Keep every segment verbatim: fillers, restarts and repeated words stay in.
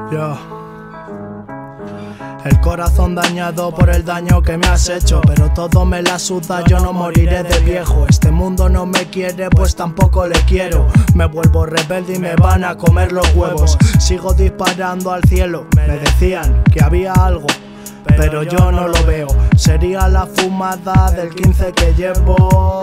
Yo. El corazón dañado por el daño que me has hecho, pero todo me la suda, yo no moriré de viejo. Este mundo no me quiere, pues tampoco le quiero. Me vuelvo rebelde y me van a comer los huevos. Sigo disparando al cielo, me decían que había algo, pero yo no lo veo. Sería la fumada del quince que llevo,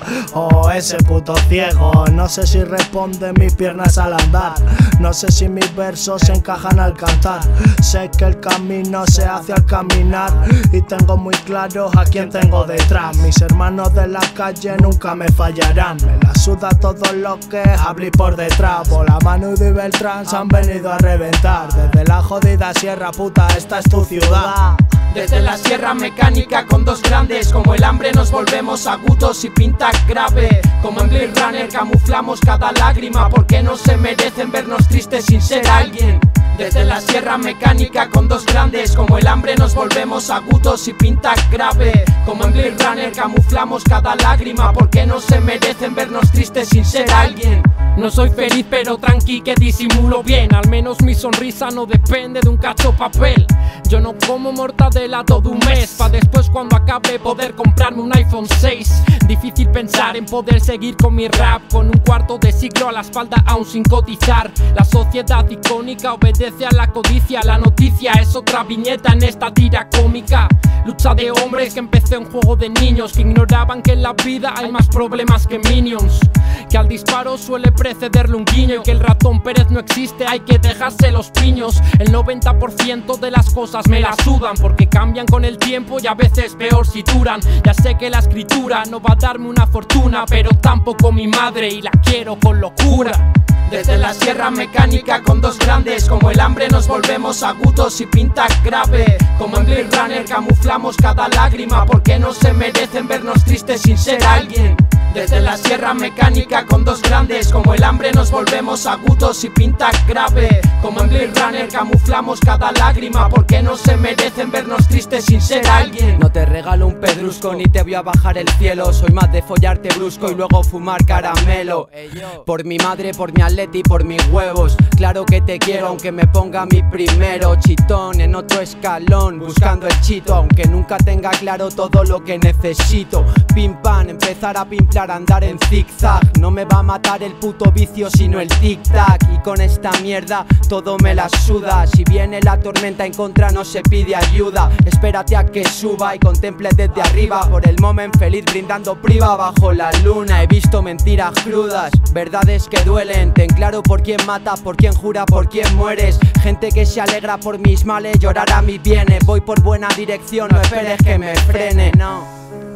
oh, ese puto ciego. No sé si responden mis piernas al andar, no sé si mis versos se encajan al cantar. Sé que el camino se hace al caminar y tengo muy claro a quién tengo detrás. Mis hermanos de la calle nunca me fallarán. Me la suda todo lo que hablé por detrás. Bolamanu y Beltrán se han venido a reventar. Desde la jodida sierra, puta, esta es tu ciudad. Desde la sierra mecánica con dos grandes, como el hambre nos volvemos agudos y pinta grave. Como en Blade Runner camuflamos cada lágrima, porque no se merecen vernos tristes sin ser alguien. Desde la sierra mecánica con dos grandes, como el hambre nos volvemos agudos y pinta grave. Como en Blade Runner camuflamos cada lágrima, porque no se merecen vernos tristes sin ser alguien. No soy feliz pero tranqui que disimulo bien, al menos mi sonrisa no depende de un cacho papel. Yo no como mortadela todo un mes, pa' después cuando acabe poder comprarme un iPhone seis. Difícil pensar en poder seguir con mi rap, con un cuarto de siglo a la espalda aún sin cotizar. La sociedad icónica obedece a la codicia, la noticia es otra viñeta en esta tira cómica. Lucha de hombres que empezó en juego de niños, que ignoraban que en la vida hay más problemas que minions, que al disparo suele precederle un guiño y que el ratón Pérez no existe, hay que dejarse los piños. El noventa por ciento de las cosas me las sudan, porque cambian con el tiempo y a veces peor si duran. Ya sé que la escritura no va a darme una fortuna, pero tampoco mi madre y la quiero con locura. Desde la sierra mecánica con dos grandes, como el hambre nos volvemos agudos y pinta grave. Como en Blade Runner camuflamos cada lágrima, porque no se merecen vernos tristes sin ser alguien. Desde la sierra mecánica con dos grandes, como el hambre nos volvemos agudos y pinta grave. Como en Blade Runner camuflamos cada lágrima, porque no se merecen vernos tristes sin ser alguien. No te regalo un pedrusco ni te voy a bajar el cielo, soy más de follarte brusco y luego fumar caramelo. Por mi madre, por mi atleti, por mis huevos, claro que te quiero aunque me ponga mi primero. Chitón en otro escalón, buscando el chito, aunque nunca tenga claro todo lo que necesito. Pim pam, empezar a pimplar, andar en zigzag. No me va a matar el puto vicio sino el tic tac. Y con esta mierda todo me la suda. Si viene la tormenta en contra no se pide ayuda. Espérate a que suba y contemple desde arriba, por el moment feliz brindando priva bajo la luna. He visto mentiras crudas, verdades que duelen. Ten claro por quién mata, por quién jura, por quién mueres. Gente que se alegra por mis males, llorará mis bienes. Voy por buena dirección, no esperes que me frene, no.